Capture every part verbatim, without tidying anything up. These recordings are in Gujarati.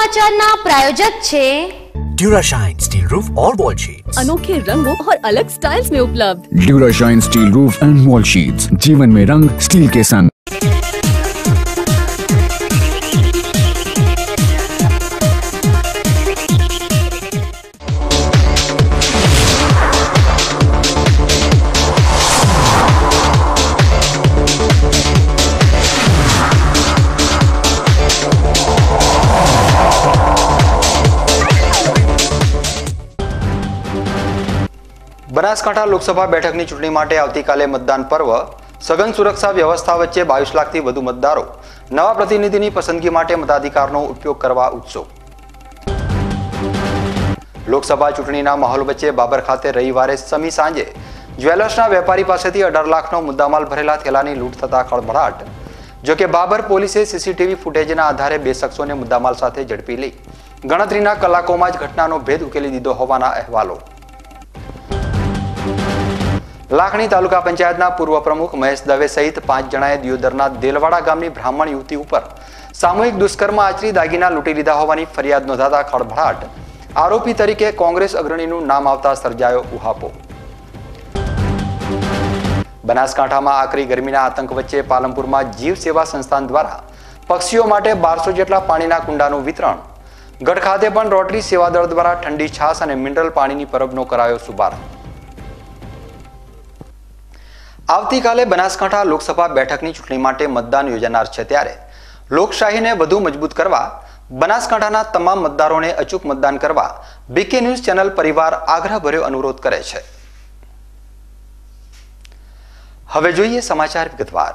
समाचारना प्रायोजक छे ड्यूराशाइन स्टील रूफ और वॉल शीट्स, अनोखे रंगों और अलग स्टाइल्स में उपलब्ध। Durashine steel roof and wall sheets, जीवन में रंग स्टील के संग। બનાસકાંઠા લોકસભા બેઠકની ચૂંટણી માટે આવતીકાલે મતદાન પર્વ સઘન સુરક્ષા વ્યવસ્થા વચ્ચે બાવીસ લાખથી વધુ મતદારો નવા પ્રતિનિધિની પસંદગી માટે મતાધિકારનો ઉપયોગ કરવા ઉત્સુક। લોકસભા ચૂંટણીના માહોલ વચ્ચે બાબર ખાતે રવિવારે સમી સાંજે જ્વેલર્સના વેપારી પાસેથી અઢાર લાખનો મુદ્દામાલ ભરેલા થેલાની લૂંટ થતા ખળભળાટ। જોકે બાબર પોલીસે સીસીટીવી ફૂટેજના આધારે બે શખ્સોને મુદ્દામાલ સાથે ઝડપી લઈ ગણતરીના કલાકોમાં જ ઘટનાનો ભેદ ઉકેલી દીધો હોવાના અહેવાલો। લાખણી તાલુકા પંચાયતના પૂર્વ પ્રમુખ મહેશ દવે સહિત પાંચ જણાએ દિયોદરના દેલવાડા ગામની બ્રાહ્મણ યુવતી ઉપર સામૂહિક દુષ્કર્મ આચરી દાગીના લૂંટી લીધા હોવાની ફરિયાદ નોંધાતા ખળભળાટ। આરોપી તરીકે કોંગ્રેસ અગ્રણીનું નામ આવતા સર્જાયો ઉહાપો। બનાસકાંઠામાં આકરી ગરમીના આતંક વચ્ચે પાલનપુરમાં જીવ સેવા સંસ્થાન દ્વારા પક્ષીઓ માટે બારસો જેટલા પાણીના કુંડાનું વિતરણ। ગઢ ખાતે પણ રોટરી સેવાદળ દ્વારા ઠંડી છાશ અને મિનરલ પાણીની પરબનો કરાયો શુભારંભ। આવતીકાલે બનાસકાંઠા લોકસભા બેઠકની ચૂંટણી માટે મતદાન યોજાનાર છે ત્યારે લોકશાહીને વધુ મજબૂત કરવા બનાસકાંઠાના તમામ મતદારોને અચૂક મતદાન કરવા બીકે ન્યૂઝ ચેનલ પરિવાર આગ્રહભર્યો અનુરોધ કરે છે। હવે જોઈએ સમાચાર વિગતવાર।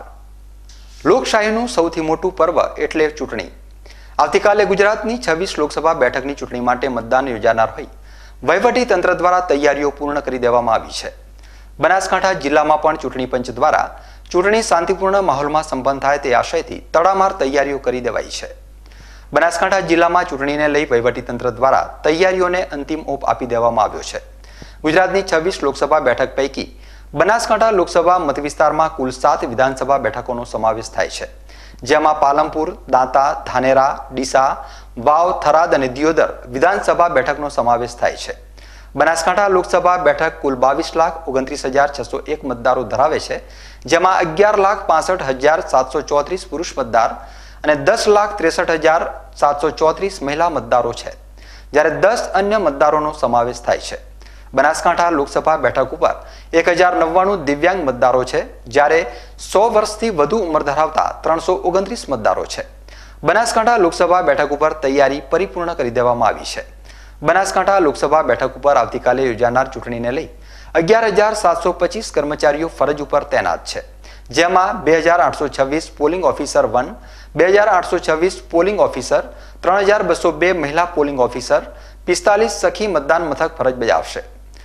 લોકશાહીનું સૌથી મોટું પર્વ એટલે ચૂંટણી। આવતીકાલે ગુજરાતની છવ્વીસ લોકસભા બેઠકની ચૂંટણી માટે મતદાન યોજાનાર હોય વહીવટી તંત્ર દ્વારા તૈયારીઓ પૂર્ણ કરી દેવામાં આવી છે। બનાસકાંઠા જિલ્લામાં પણ ચૂંટણી પંચ દ્વારા ચૂંટણી શાંતિપૂર્ણ માહોલમાં સંપન્ન થાય તે આશયથી તડામાર તૈયારીઓ કરી દેવાઈ છે। બનાસકાંઠા જિલ્લામાં ચૂંટણીને લઈ વહીવટીતંત્ર દ્વારા તૈયારીઓને અંતિમ ઓપ આપી દેવામાં આવ્યો છે। ગુજરાતની છવ્વીસ લોકસભા બેઠક પૈકી બનાસકાંઠા લોકસભા મતવિસ્તારમાં કુલ સાત વિધાનસભા બેઠકોનો સમાવેશ થાય છે, જેમાં પાલનપુર, દાંતા, ધાનેરા, ડીસા, વાવ, થરાદ અને દિયોદર વિધાનસભા બેઠકનો સમાવેશ થાય છે। બનાસકાંઠા લોકસભા બેઠક કુલ બાવીસ લાખ ઓગણત્રીસ હજાર છસો એક મતદારો ધરાવે છે, જેમાં અગિયાર લાખ પાસઠ હજાર સાતસો ચોત્રીસ પુરુષ મતદાર અને દસ લાખ ત્રેસઠ હજાર સાતસો ચોત્રીસ મહિલા મતદારો છે, જ્યારે દસ અન્ય મતદારોનો સમાવેશ થાય છે। બનાસકાંઠા લોકસભા બેઠક ઉપર એક હજાર નવ્વાણું દિવ્યાંગ મતદારો છે, જ્યારે સો વર્ષથી વધુ ઉંમર ધરાવતા ત્રણસો ઓગણત્રીસ મતદારો છે। બનાસકાંઠા લોકસભા બેઠક ઉપર તૈયારી પરિપૂર્ણ કરી દેવામાં આવી છે। બનાસકાંઠા લોકસભા બેઠક ઉપર આવતીકાલે યોજાનાર ચૂંટણીને લઈ અગિયાર હજાર સાતસો પચીસ કર્મચારીઓ ફરજ ઉપર તૈનાત છે, જેમાં બે હજાર આઠસો છવ્વીસ પોલિંગ ઓફિસર વન, બે હજાર આઠસો છવ્વીસ પોલિંગ ઓફિસર, ત્રણ હજાર બસો બે મહિલા પોલિંગ ઓફિસર, પિસ્તાલીસ સખી મતદાન મથક ફરજ બજાવશે।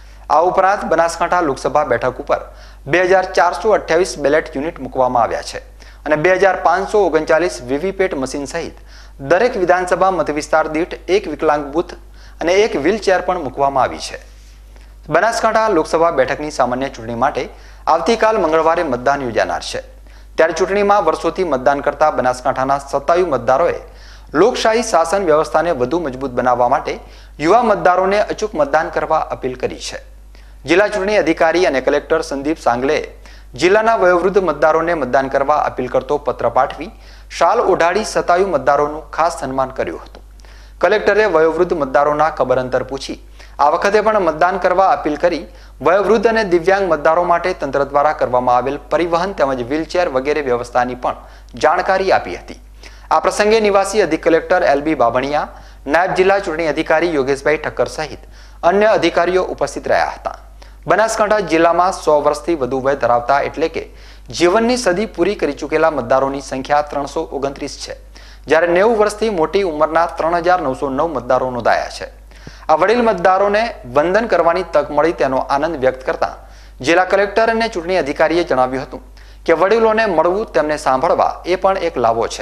આ ઉપરાંત બનાસકાંઠા લોકસભા બેઠક ઉપર બે હજાર ચારસો અઠ્યાવીસ બેલેટ યુનિટ મૂકવામાં આવ્યા છે અને બે હજાર પાંચસો ઓગણચાલીસ વીવીપેટ મશીન સહિત દરેક વિધાનસભા મતવિસ્તાર દીઠ એક વિકલાંગ બૂથ અને એક વ્હીલચેર પણ મૂકવામાં આવી છે। બનાસકાંઠા લોકસભા બેઠકની સામાન્ય ચૂંટણી માટે આવતીકાલ મંગળવારે મતદાન યોજાનાર છે, ત્યારે ચૂંટણીમાં વર્ષોથી મતદાન કરતા બનાસકાંઠાના સત્તાયુ મતદારોએ લોકશાહી શાસન વ્યવસ્થાને વધુ મજબૂત બનાવવા માટે યુવા મતદારોને અચૂક મતદાન કરવા અપીલ કરી છે। જિલ્લા ચૂંટણી અધિકારી અને કલેક્ટર સંદીપ સાંગલેએ જિલ્લાના વયોવૃદ્ધ મતદારોને મતદાન કરવા અપીલ કરતો પત્ર પાઠવી શાલ ઓઢાડી સત્તાયુ મતદારોનું ખાસ સન્માન કર્યું હતું। કલેક્ટરે વયોવૃદ્ધ મતદારોના ખબર અંતર પૂછી આ વખતે પણ મતદાન કરવા અપીલ કરી વયોવૃદ્ધ અને દિવ્યાંગ મતદારો માટે તંત્ર દ્વારા કરવામાં આવેલ પરિવહન તેમજ વ્હીલચેર વગેરે વ્યવસ્થાની પણ જાણકારી આપી હતી। આ પ્રસંગે નિવાસી અધિક કલેક્ટર એલબી બાભણિયા, નાયબ જિલ્લા ચૂંટણી અધિકારી યોગેશભાઈ ઠક્કર સહિત અન્ય અધિકારીઓ ઉપસ્થિત રહ્યા હતા। બનાસકાંઠા જિલ્લામાં સો વર્ષથી વધુ વય ધરાવતા એટલે કે જીવનની સદી પૂરી કરી ચૂકેલા મતદારોની સંખ્યા ત્રણસો ઓગણત્રીસ છે, જ્યારે નેવું વર્ષથી મોટી ઉંમરના ત્રણ હજાર નવસો નવ મતદારો નોંધાયા છે। આ વડીલ મતદારોને વંદન કરવાની તક મળી તેનો આનંદ વ્યક્ત કરતા જિલ્લા કલેક્ટર અને ચૂંટણી અધિકારીએ જણાવ્યું હતું કે વડીલોને મળવું, તેમને સાંભળવા એ પણ એક લાવો છે।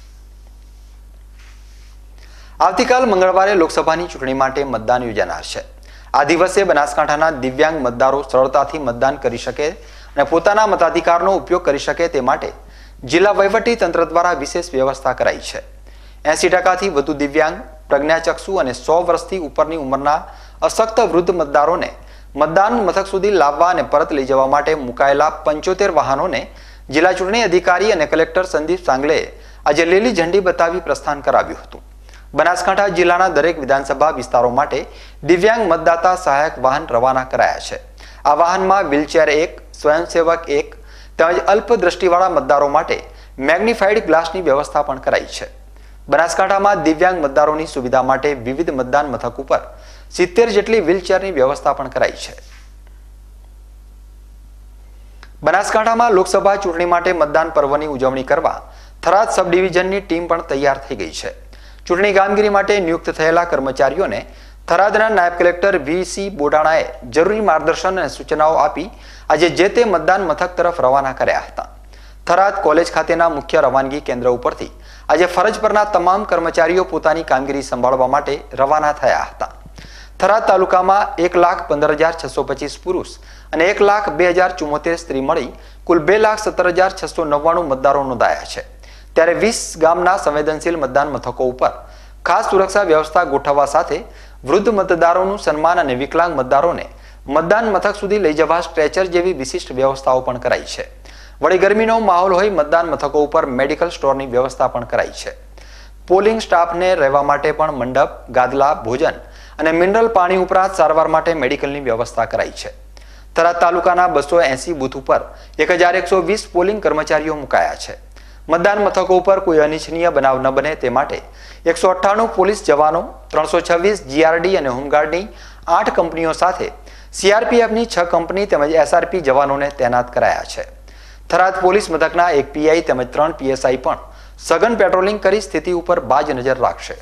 આવતીકાલ મંગળવારે લોકસભાની ચૂંટણી માટે મતદાન યોજાનાર છે। આ દિવસે બનાસકાંઠાના દિવ્યાંગ મતદારો સરળતાથી મતદાન કરી શકે અને પોતાના મતાધિકારનો ઉપયોગ કરી શકે તે માટે જિલ્લા વહીવટી તંત્ર દ્વારા વિશેષ વ્યવસ્થા કરાઈ છે। એંસી ટકાથી વધુ દિવ્યાંગ પ્રજ્ઞાચક્ષુ અને સો વર્ષથી ઉપરની ઉંમરના અશક્ત વૃદ્ધ મતદારોને મતદાન મથક સુધી લાવવા અને પરત લઈ જવા માટે મુકાયેલા પંચોતેર વાહનોને જિલ્લા ચૂંટણી અધિકારી અને કલેક્ટર સંદીપ સાંગલેએ આજે લીલી ઝંડી બતાવી પ્રસ્થાન કરાવ્યું હતું. બનાસકાંઠા જિલ્લાના દરેક વિધાનસભા વિસ્તારો માટે દિવ્યાંગ મતદાતા સહાયક વાહન રવાના કરાયા છે. આ વાહનમાં વ્હીલચેર એક, સ્વયંસેવક એક તેમજ અલ્પ દ્રષ્ટિવાળા મતદારો માટે મેગ્નિફાઈડ ગ્લાસની વ્યવસ્થા પણ કરાઈ છે. બનાસકાંઠામાં દિવ્યાંગ મતદારોની સુવિધા માટે વિવિધ મતદાન મથક ઉપર સિત્તેર જેટલી વ્હીલચેરની વ્યવસ્થા પણ કરાઈ છે. બનાસકાંઠામાં લોકસભા ચૂંટણી માટે મતદાન પર્વની ઉજવણી કરવા થરાદ સબ ડિવિઝનની ટીમ પણ તૈયાર થઈ ગઈ છે. ચૂંટણી કામગીરી માટે નિયુક્ત થયેલા કર્મચારીઓને થરાદના નાયબ કલેક્ટર વી સી બોડાણાએ જરૂરી માર્ગદર્શન અને સૂચનાઓ આપી આજે જે તે મતદાન મથક તરફ રવાના કર્યા હતા. થરાદ કોલેજ ખાતેના મુખ્ય રવાનગી કેન્દ્ર ઉપરથી આજે ફરજ પરના તમામ કર્મચારીઓ પોતાની કામગીરી સંભાળવા માટે રવાના થયા હતા. થરાદ તાલુકામાં એક લાખ પંદર હજાર છસો પચીસ પુરુષ અને એક લાખ બે હજાર ચુમ્મોતેર સ્ત્રી મળી કુલ બે લાખ સત્તર હજાર છસો નવ્વાણું મતદારો નોંધાયા છે. ત્યારે વીસ ગામના સંવેદનશીલ મતદાન મથકો ઉપર ખાસ સુરક્ષા વ્યવસ્થા ગોઠવવા સાથે વૃદ્ધ મતદારોનું સન્માન અને વિકલાંગ મતદારોને મતદાન મથક સુધી લઈ જવા સ્ટ્રેચર જેવી વિશિષ્ટ વ્યવસ્થાઓ પણ કરાઈ છે. વળી ગરમીનો માહોલ હોય મતદાન મથકો ઉપર મેડિકલ સ્ટોરની વ્યવસ્થા પણ કરાઈ છે. પોલિંગ સ્ટાફને રહેવા માટે પણ મંડપ, ગાદલા, ભોજન અને મિનરલ પાણી ઉપરાંત સારવાર માટે મેડિકલની વ્યવસ્થા કરાઈ છે. થરાદ તાલુકાના બસો એસી બૂથ ઉપર એક હજાર એકસો વીસ પોલિંગ કર્મચારીઓ મુકાયા છે. મતદાન મથકો ઉપર કોઈ અનિચ્છનીય બનાવ ન બને તે માટે એકસો અઠ્ઠાણું પોલીસ જવાનો, ત્રણસો છવ્વીસ જીઆરડી અને હોમગાર્ડની આઠ કંપનીઓ સાથે સીઆરપીએફની છ કંપની તેમજ એસઆરપી જવાનોને તૈનાત કરાયા છે. થરાદ પોલીસ મથકના એક પીઆઈ તેમજ ત્રણ પીએસઆઈ પણ સઘન પેટ્રોલિંગ કરી સ્થિતિ ઉપર બાજ નજર રાખશે.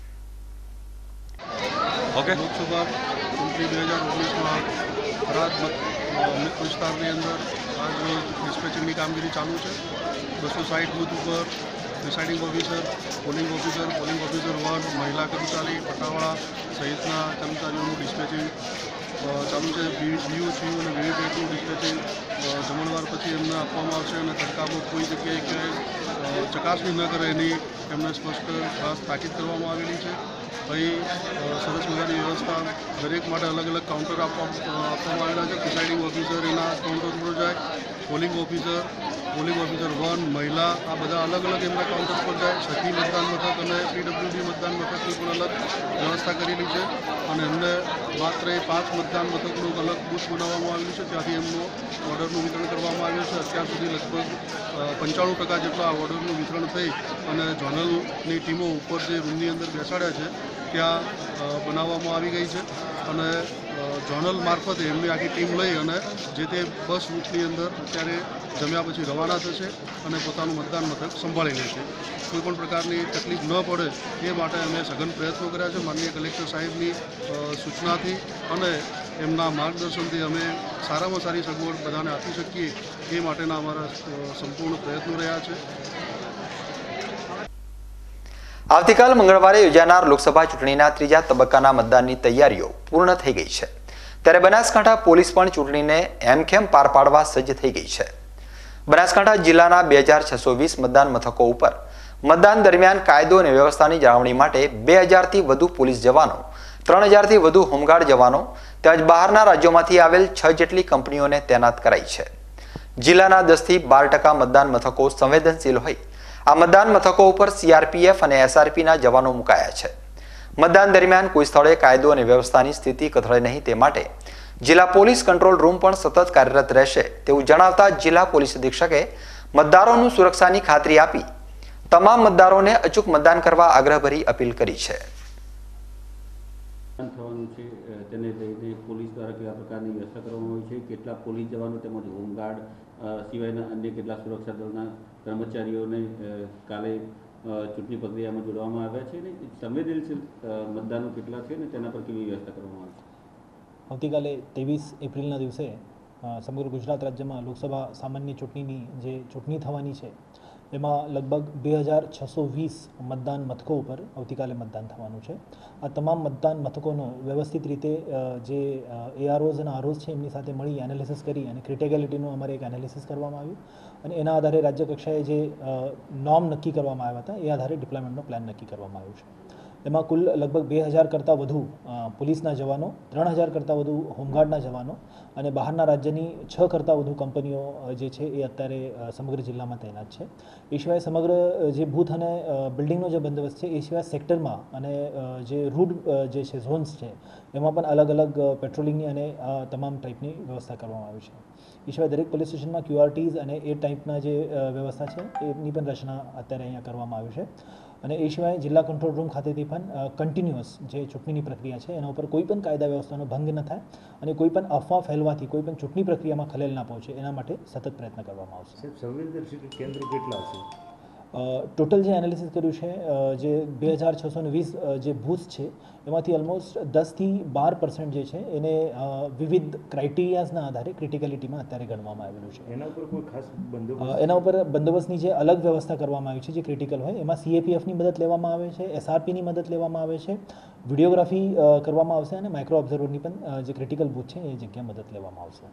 ઓકે લોકસભા ચૂંટણી બે હજાર ઓગણીસમાં થરાદ મત વિસ્તારની અંદર આજ રોજ ડિસ્પેચિંગની કામગીરી ચાલુ છે. બસો સાઠ બૂથ ઉપર presiding officer, polling officer, polling officer one, મહિલા કર્મચારી, પટાવાળા સહિતના કર્મચારીઓનું ડિસ્પેચિંગ ચાલુ છે. બીયુ સીયુ અને વીવીપેટનું ડિસ્પેચિંગ જમણવાર પછી એમને આપવામાં આવશે અને તડકામાં કોઈ જગ્યાએ ક્યાંય ચકાસણી ન કરે એની એમને સ્પષ્ટ ખાસ તાકીદ કરવામાં આવેલી છે. અહીં સરસ મજાની વ્યવસ્થા દરેક માટે અલગ અલગ કાઉન્ટર આપવામાં આપવામાં આવેલા છે. પ્રિસાઇડિંગ ઓફિસર એના કાઉન્ટર પર જાય, polling officer, polling officer one, મહિલા આ બધા અલગ અલગ એમના કાઉન્ટર પર જાય. સખી મતદાન મથક અને પીડબ્લ્યુડી મતદાન મથકની પણ અલગ વ્યવસ્થા કરેલી છે અને એમને માત્ર એ પાંચ મતદાન મથકનું અલગ બૂથ બનાવવામાં આવેલું છે. ત્યાંથી એમનું ઓર્ડરનું વિતરણ કરવામાં આવ્યું છે. અત્યાર સુધી લગભગ પંચાણું ટકા જેટલા આ ઓર્ડરનું વિતરણ થઈ અને ઝોનલની ટીમો ઉપર જે રૂમની અંદર બેસાડ્યા છે ત્યાં બનાવવામાં આવી ગઈ છે અને ઝોનલ મારફતે એમની આખી ટીમ લઈ અને જે તે બસ રૂટની અંદર અત્યારે જમ્યા પછી રવાના થશે અને પોતાનું મતદાન મથક સંભાળી લેશે. કોઈપણ પ્રકારની તકલીફ ન પડે એ માટે અમે સઘન પ્રયત્નો કર્યા છે. માનનીય કલેક્ટર સાહેબની સૂચનાથી અને એમના માર્ગદર્શનથી અમે સારામાં સારી સગવડ બધાને આપી શકીએ એ માટેના અમારા સંપૂર્ણ પ્રયત્નો રહ્યા છે. આવતીકાલ મંગળવારે યોજાનાર લોકસભા ચૂંટણીના ત્રીજા તબક્કાના મતદાનની તૈયારીઓ પૂર્ણ થઈ ગઈ છે. ત્યારે બનાસકાંઠા પોલીસ પણ ચૂંટણીને હેમખેમ પાર પાડવા સજ્જ થઈ ગઈ છે. બનાસકાંઠા જિલ્લાના બે હજાર છસો વીસ મતદાન મથકો ઉપર મતદાન દરમિયાન કાયદો અને વ્યવસ્થાની જાળવણી માટે બે હજારથી વધુ પોલીસ જવાનો, ત્રણ હજારથી વધુ હોમગાર્ડ જવાનો તેમજ બહારના રાજ્યોમાંથી આવેલ છ જેટલી કંપનીઓને તૈનાત કરાઈ છે. જિલ્લાના દસથી બાર ટકા મતદાન મથકો સંવેદનશીલ હોય આ મતદાન મથકો ઉપર સીઆરપીએફ અને એસઆરપીના જવાનો મુકાયા છે. મતદાન દરમિયાન કોઈ સ્થળે કાયદો અને વ્યવસ્થાની સ્થિતિ કથળે નહીં તે માટે જિલ્લા પોલીસ કંટ્રોલ રૂમ પણ સતત કાર્યરત રહેશે તેવું જણાવતા જિલ્લા પોલીસ અધિક્ષકે મતદારોનું સુરક્ષાની ખાતરી આપી તમામ મતદારોને અચૂક મતદાન કરવા આગ્રહભરી અપીલ કરી છે. થવાનું છે તેને લઈને પોલીસ દ્વારા કેવા પ્રકારની વ્યવસ્થા કરવામાં આવી છે, કેટલા પોલીસ જવાનો તેમજ હોમગાર્ડ સિવાયના અન્ય કેટલા સુરક્ષા દળના કર્મચારીઓને કાલે ચૂંટણી પ્રક્રિયામાં જોડવામાં આવ્યા છે અને સંવેદનશીલ મતદાનો કેટલા છે અને તેના પર કેવી વ્યવસ્થા કરવામાં આવશે. આવતીકાલે ત્રેવીસ એપ્રિલના દિવસે સમગ્ર ગુજરાત રાજ્યમાં લોકસભા સામાન્ય ચૂંટણીની જે ચૂંટણી થવાની છે એમાં લગભગ બે હજાર છસો વીસ મતદાન મથકો ઉપર આવતીકાલે મતદાન થવાનું છે. આ તમામ મતદાન મથકોનો વ્યવસ્થિત રીતે જે એઆરઓઝ અને આરઓઝ છે એમની સાથે મળી એનાલિસિસ કરી અને ક્રિટિકેલિટીનું અમારે એક એનાલિસિસ કરવામાં આવ્યું અને એના આધારે રાજ્ય કક્ષાએ જે નોર્મ નક્કી કરવામાં આવ્યા હતા એ આધારે ડિપ્લોયમેન્ટનો પ્લાન નક્કી કરવામાં આવ્યો છે. એમાં કુલ લગભગ બે હજાર કરતાં વધુ પોલીસના જવાનો, ત્રણ હજાર કરતાં વધુ હોમગાર્ડના જવાનો અને બહારના રાજ્યની છ કરતાં વધુ કંપનીઓ જે છે એ અત્યારે સમગ્ર જિલ્લામાં તૈનાત છે. એ સિવાય સમગ્ર જે બૂથ અને બિલ્ડિંગનો જે બંદોબસ્ત છે એ સિવાય સેક્ટરમાં અને જે રૂટ જે છે ઝોન્સ છે એમાં પણ અલગ અલગ પેટ્રોલિંગની અને તમામ ટાઈપની વ્યવસ્થા કરવામાં આવી છે. એ સિવાય દરેક પોલીસ સ્ટેશનમાં ક્યુઆરટીઝ અને એ ટાઈપના જે વ્યવસ્થા છે એની પણ રચના અત્યારે અહીંયા કરવામાં આવી છે. અને એ સિવાય જિલ્લા કંટ્રોલ રૂમ ખાતેથી પણ કન્ટિન્યુઅસ જે ચૂંટણીની પ્રક્રિયા છે એના ઉપર કોઈ પણ કાયદા વ્યવસ્થાનો ભંગ ન થાય અને કોઈ પણ અફવા ફેલવાથી કોઈ પણ ચૂંટણી પ્રક્રિયામાં ખલેલ ના પહોંચે એના માટે સતત પ્રયત્ન કરવામાં આવશે. સંવેદનશીલ કેન્દ્રો કેટલા છે? ટોટલ જે એનાલિસિસ કર્યું છે જે બે હજાર છસો ને વીસ જે બૂથ છે એમાંથી ઓલમોસ્ટ દસથી બાર પર્સન્ટ જે છે એને વિવિધ ક્રાઇટેરિયાઝના આધારે ક્રિટિકલિટીમાં અત્યારે ગણવામાં આવેલું છે. એના ઉપર કોઈ ખાસ બંદોબસ્ત એના ઉપર બંદોબસ્તની જે અલગ વ્યવસ્થા કરવામાં આવી છે જે ક્રિટિકલ હોય એમાં સીએપીએફની મદદ લેવામાં આવે છે, એસઆરપીની મદદ લેવામાં આવે છે, વિડીયોગ્રાફી કરવામાં આવશે અને માઇક્રો ઓબ્ઝર્વરની પણ જે ક્રિટિકલ બૂથ છે એ જગ્યા મદદ લેવામાં આવશે.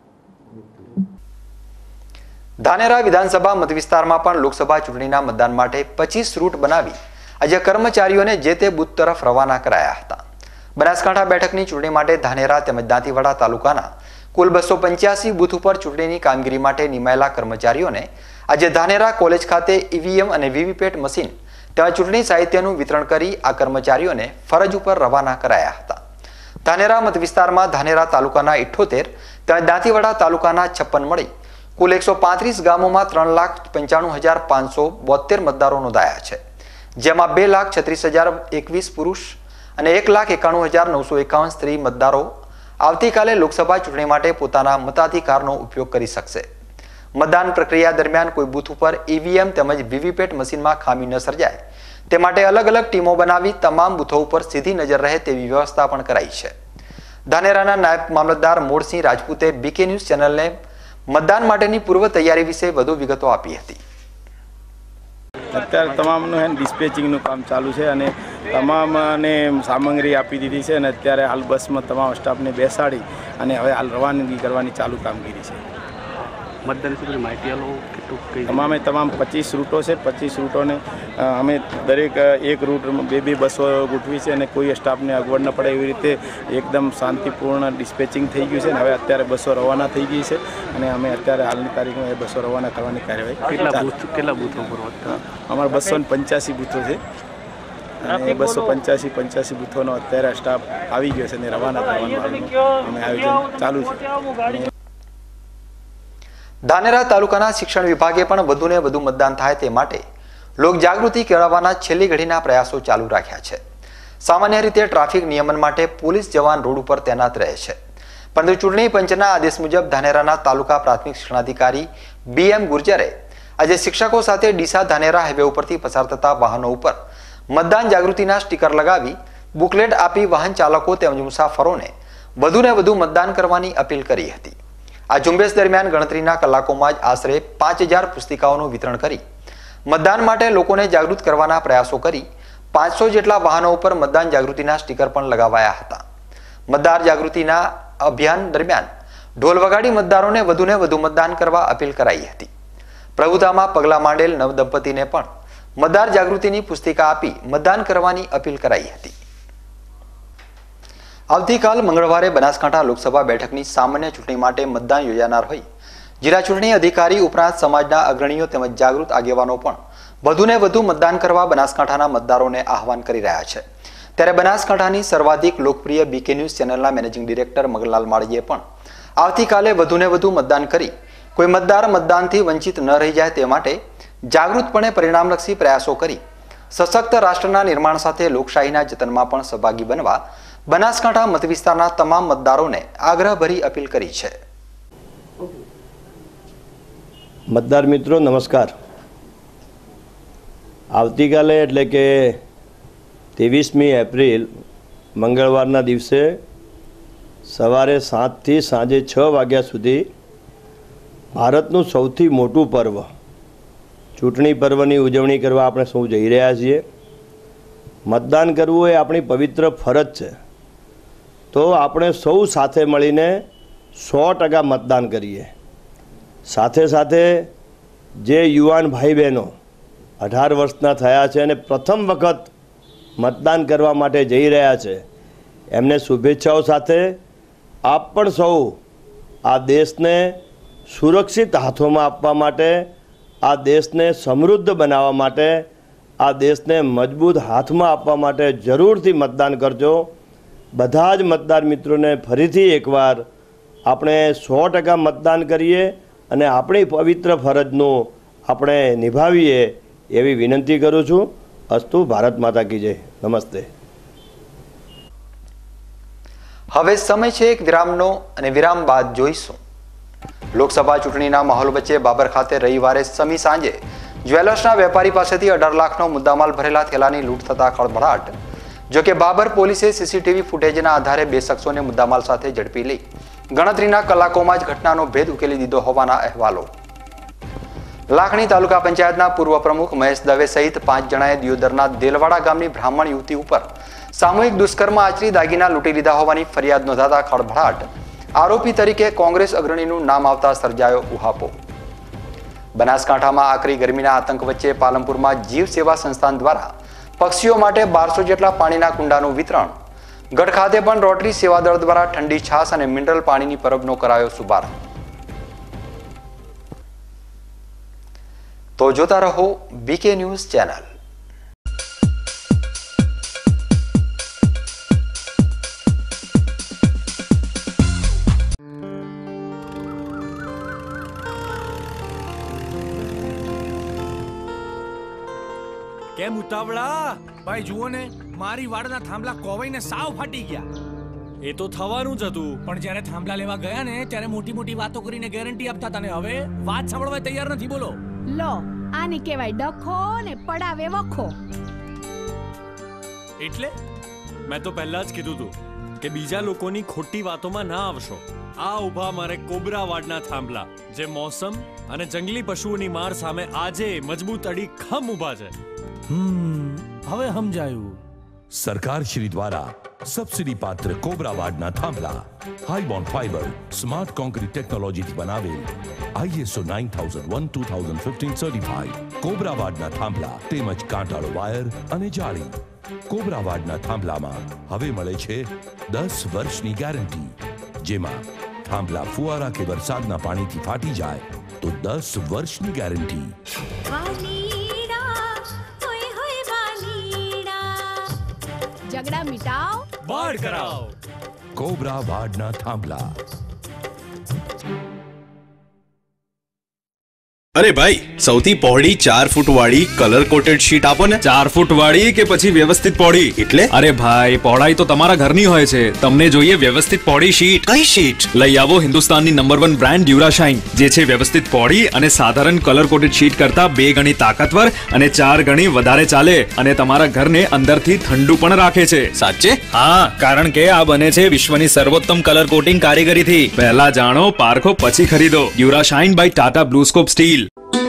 ધાનેરા વિધાનસભા મતવિસ્તારમાં પણ લોકસભા ચૂંટણીના મતદાન માટે પચીસ રૂટ બનાવી આજે કર્મચારીઓને જે તે બૂથ તરફ રવાના કરાયા હતા. બનાસકાંઠા બેઠકની ચૂંટણી માટે ધાનેરા તેમજ દાંતીવાડા તાલુકાના કુલ બસો પંચ્યાસી બૂથ ઉપર ચૂંટણીની કામગીરી માટે નિમાયેલા કર્મચારીઓને આજે ધાનેરા કોલેજ ખાતે ઈવીએમ અને વીવીપેટ મશીન તેમજ ચૂંટણી સાહિત્યનું વિતરણ કરી આ કર્મચારીઓને ફરજ ઉપર રવાના કરાયા હતા. ધાનેરા મતવિસ્તારમાં ધાનેરા તાલુકાના ઇઠ્ઠોતેર તેમજ દાંતીવાડા તાલુકાના છપ્પન મળી કુલ એકસો પાંત્રીસ ગામોમાં ત્રણ લાખ પંચાણું હજાર પાંચસો બોતેર મતદારો નોંધાયા છે, જેમાં બે લાખ છત્રીસ હજાર એકવીસ પુરુષ અને એક લાખ એકાણું હજાર નવસો એકાવન સ્ત્રી મતદારો આવતીકાલે લોકસભા ચૂંટણી માટે પોતાના મતાધિકારનો ઉપયોગ કરી શકશે. મતદાન પ્રક્રિયા દરમિયાન કોઈ બૂથ ઉપર ઈવીએમ તેમજ વીવીપેટ મશીનમાં ખામી ન સર્જાય તે માટે અલગ અલગ ટીમો બનાવી તમામ બૂથો ઉપર સીધી નજર રહે તેવી વ્યવસ્થા પણ કરાઈ છે. ધાનેરાના નાયબ મામલતદાર મોરસિંહ રાજપૂતે બીકે ન્યૂઝ ચેનલને મતદાન માટેની પૂર્વ તૈયારી વિશે વધુ વિગતો આપી હતી. અત્યારે તમામનું હે ડિસ્પેચિંગનું કામ ચાલુ છે અને તમામને સામગ્રી આપી દીધી છે અને અત્યારે હાલ બસમાં તમામ સ્ટાફને બેસાડી અને હવે હાલ રવાનગી કરવાની ચાલુ કામગીરી છે. મતદાન સુધી માહિતી આલો કેટલું તમામે તમામ પચીસ રૂટો છે. પચીસ રૂટોને અમે દરેક એક રૂટ બે બે બસો ગોઠવી છે અને કોઈ સ્ટાફને અગવડ ન પડે એવી રીતે એકદમ શાંતિપૂર્ણ ડિસ્પેચિંગ થઈ ગયું છે અને હવે અત્યારે બસો રવાના થઈ ગઈ છે અને અમે અત્યારે હાલની તારીખમાં એ બસો રવાના કરવાની કાર્યવાહી કેટલા બૂથ કેટલા બૂથો પર અમારા બસો ને પંચ્યાસી બૂથો છે અને એ બસો પંચ્યાસી પંચ્યાસી બૂથોનો અત્યારે સ્ટાફ આવી ગયો છે અને રવાના કરવાનું અમે આયોજન ચાલુ છે. ધાનેરા તાલુકાના શિક્ષણ વિભાગે પણ વધુને વધુ મતદાન થાય તે માટે લોકજાગૃતિ કેળવવાના છેલ્લી ઘડીના પ્રયાસો ચાલુ રાખ્યા છે. સામાન્ય રીતે ટ્રાફિક નિયમન માટે પોલીસ જવાન રોડ ઉપર તૈનાત રહે છે, પરંતુ ચૂંટણી પંચના આદેશ મુજબ ધાનેરાના તાલુકા પ્રાથમિક શિક્ષણાધિકારી બી એમ ગુર્જરે આજે શિક્ષકો સાથે ડીસા ધાનેરા હાઈવે ઉપરથી પસાર થતા વાહનો ઉપર મતદાન જાગૃતિના સ્ટીકર લગાવી બુકલેટ આપી વાહન ચાલકો તેમજ મુસાફરોને વધુને વધુ મતદાન કરવાની અપીલ કરી હતી. આ ઝુંબેશ દરમિયાન ગણતરીના કલાકોમાં જ આશરે પાંચ હજાર પુસ્તિકાઓનું વિતરણ કરી મતદાન માટે લોકોને જાગૃત કરવાના પ્રયાસો કરી પાંચસો જેટલા વાહનો ઉપર મતદાન જાગૃતિના સ્ટીકર પણ લગાવાયા હતા. મતદાર જાગૃતિના અભિયાન દરમિયાન ઢોલ વગાડી મતદારોને વધુને વધુ મતદાન કરવા અપીલ કરાઈ હતી. પ્રભુતામાં પગલા માંડેલ નવદંપતીને પણ મતદાર જાગૃતિની પુસ્તિકા આપી મતદાન કરવાની અપીલ કરાઈ હતી. આવતીકાલ મંગળવારે બનાસકાંઠા લોકસભા બેઠકની સામાન્ય ચૂંટણી માટે મતદાન યોજાનાર હોય જિલ્લા ચૂંટણી અધિકારી ઉપરાંત સમાજના અગ્રણીઓ તેમજ જાગૃત આગેવાનો પણ વધુને વધુ મતદાન કરવા બનાસકાંઠાના મતદારોને આહવાન કરી રહ્યા છે. ત્યારે બનાસકાંઠાની સર્વાધિક લોકપ્રિય બીકે ન્યૂઝ ચેનલના મેનેજિંગ ડિરેક્ટર મગનલાલ માળીએ પણ આવતીકાલે વધુને વધુ મતદાન કરી કોઈ મતદાર મતદાનથી વંચિત ન રહી જાય તે માટે જાગૃતપણે પરિણામલક્ષી પ્રયાસો કરી સશક્ત રાષ્ટ્રના નિર્માણ સાથે લોકશાહીના જતનમાં પણ સહભાગી બનવા બનાસકાંઠા મતવિસ્તારના તમામ મતદારોને આગ્રહભરી અપીલ કરી છે. મતદાર મિત્રો નમસ્કાર. આવતીકાલે એટલે કે ત્રેવીસમી એપ્રિલ મંગળવારના દિવસે સવારે સાતથી સાંજે છ વાગ્યા સુધી ભારતનું સૌથી મોટું પર્વ ચૂંટણી પર્વની ઉજવણી કરવા આપણે સૌ જઈ રહ્યા છીએ. મતદાન કરવું એ આપણી પવિત્ર ફરજ છે, તો આપણે સૌ સાથે મળીને સો ટકા મતદાન કરીએ. સાથે સાથે જે યુવાન ભાઈ બહેનો અઢાર વર્ષના થયા છે અને પ્રથમ વખત મતદાન કરવા માટે જઈ રહ્યા છે એમને શુભેચ્છાઓ સાથે આપ પણ સૌ આ દેશને સુરક્ષિત હાથોમાં આપવા માટે, આ દેશને સમૃદ્ધ બનાવવા માટે, આ દેશને મજબૂત હાથમાં આપવા માટે જરૂરથી મતદાન કરજો. બધા જ મતદાર મિત્રોને ફરીથી એકવાર આપણે સો ટકા મતદાન કરીએ અને આપણી પવિત્ર ફરજનું આપણે નિભાવીએ એવી વિનંતી કરું છું. અસ્તુ. ભારત માતા કી જય. નમસ્તે. હવે સમય છે એક વિરામનો અને વિરામ બાદ જોઈશું. લોકસભા ચૂંટણીના માહોલ વચ્ચે બાબર ખાતે રવિવારે સમી સાંજે જ્વેલર્સના વેપારી પાસેથી અઢાર લાખનો મુદ્દામાલ ભરેલા થેલાની લૂંટ થતા ખળભળાટ. જોકે બાબર પોલીસે સીસીટીવી ફૂટેજના આધારે બે શખ્સોને મુદ્દામાલ સાથે ઝડપી લઈ ગણતરીના કલાકોમાં જ ઘટનાનો ભેદ ઉકેલી દીધો હોવાના અહેવાલો. લાખણી તાલુકા પંચાયતના પૂર્વ પ્રમુખ મહેશ દવે સહિત પાંચ જણાએ દિયોદરના દેલવાડા ગામની બ્રાહ્મણ યુવતી ઉપર સામૂહિક દુષ્કર્મ આચરી દાગીના લૂંટી લીધા હોવાની ફરિયાદ નોંધાતા ખળભળાટ. આરોપી તરીકે કોંગ્રેસ અગ્રણીનું નામ આવતા સર્જાયો ઉહાપો. બનાસકાંઠામાં આકરી ગરમીના આતંક વચ્ચે પાલનપુરમાં જીવ સેવા સંસ્થાન દ્વારા પક્ષીઓ માટે બારસો જેટલા પાણીના કુંડાનું વિતરણ. ગઢ ખાતે પણ રોટરી સેવાદળ દ્વારા ઠંડી છાશ અને મિનરલ પાણીની પરબનો કરાયો શુભારંભ. તો જોતા રહો બીકે ન્યૂઝ ચેનલ. કેમ ઉતાવળા? ભાઈ જુઓ ને, મારી વાડના થાંભલા કોવાઈને સાવ ફાટી ગયા. એ તો થવાનું જ હતું, પણ જ્યારે થાંભલા લેવા ગયા ને ત્યારે મોટી મોટી વાતો કરીને ગેરંટી આપતા હતા ને હવે વાત સાંભળવા તૈયાર નથી. બોલો. લો, આને કહેવાય ડખો ને પડાવે વખો. એટલે મેં તો પહેલા જ કીધું હતું કે બીજા લોકોની ખોટી વાતોમાં ના આવશો. આ ઉભા મારે કોબરા વાડના થાંભલા, જે મોસમ અને જંગલી પશુઓની માર સામે આજે મજબૂત અડી ખમ ઉભા છે. હમ હવે સમજાયું. સરકાર શ્રી દ્વારા સબસિડી પાત્ર કોબરા વાડના થાંભલા high bond fiber smart concrete ટેકનોલોજીથી બનાવેલ ISO nine thousand one two thousand fifteen certified Cobra વાડના થાંભલા તેમજ કાંટાળો વાયર અને જાળી. કોબરા વાડના થાંભલામાં હવે મળે છે દસ વર્ષની ગેરંટી, જેમાં થાંભલા ફુવારા કે વરસાદના પાણીથી ફાટી જાય તો દસ વર્ષની ગેરંટી. ઝઘડા મિટાવ, બાળ કરાવ. કોબરા વાડના થાંભલા. અરે ભાઈ, સૌથી પહોળી ચાર ફૂટ વાળી કલર કોટેડ શીટ આપો ને. ચાર ફૂટ વાળી કે પછી વ્યવસ્થિત પહોળી? એટલે અરે ભાઈ, પહોળાઈ તો તમારા ઘરની હોય છે, તમને જોઈએ વ્યવસ્થિત પહોળી શીટ. કઈ શીટ? લઈ આવો હિન્દુસ્તાનની નંબર વન બ્રાન્ડ ડ્યુરાશાઇન, જે છે વ્યવસ્થિત પહોળી અને સાધારણ કલર કોટેડ શીટ કરતા બે ગણી તાકાતવર અને ચાર ગણી વધારે ચાલે અને તમારા ઘરને અંદરથી ઠંડુ પણ રાખે છે. સાચે? હા, કારણ કે આ બને છે વિશ્વની સર્વોત્તમ કલર કોટિંગ કારીગરીથી. પહેલા જાણો, પારખો, પછી ખરીદો. Durashine by Tata BlueScope steel.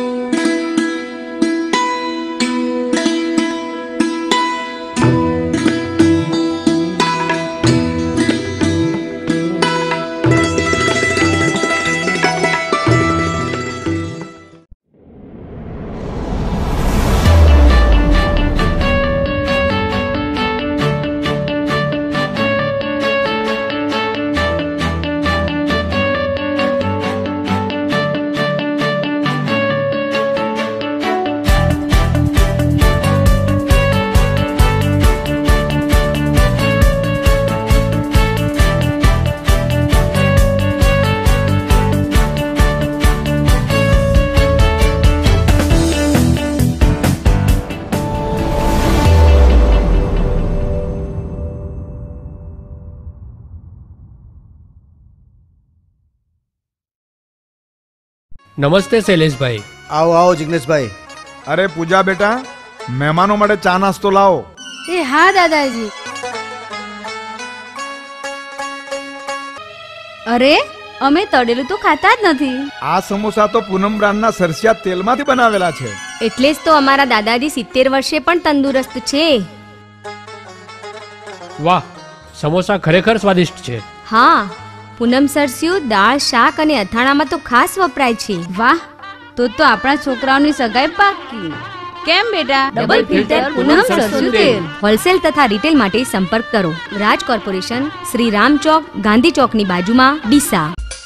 નમસ્તે શૈલેષભાઈ. આવો આવો જિગ્નેશભાઈ. અરે પૂજા બેટા, મહેમાનો માટે ચા નાસ્તો લાવો. એ હા દાદાજી. અરે અમે તળેલું તો ખાતા જ નથી. આ સમોસા તો પૂનમ બ્રાન્ડના સરસિયા તેલમાંથી બનાવેલા છે. એટલે જ તો અમારા દાદાજી સિત્તેર વર્ષે પણ તંદુરસ્ત છે. વાહ, સમોસા ખરેખર સ્વાદિષ્ટ છે. હા, પૂનમ સરસ્યું દાળ, શાક અને અથાણામાં તો ખાસ વપરાય છે. વાહ, તો તો આપણા છોકરાઓની સગાઈ પાકી. કેમ બેટા? ડબલ ફિલ્ટર પૂનમ સરસું તેલ. હોલસેલ તથા રિટેલ માટે સંપર્ક કરો રાજ કોર્પોરેશન, શ્રી રામ ચોક, ગાંધી ચોકની બાજુમાં, ડીસા.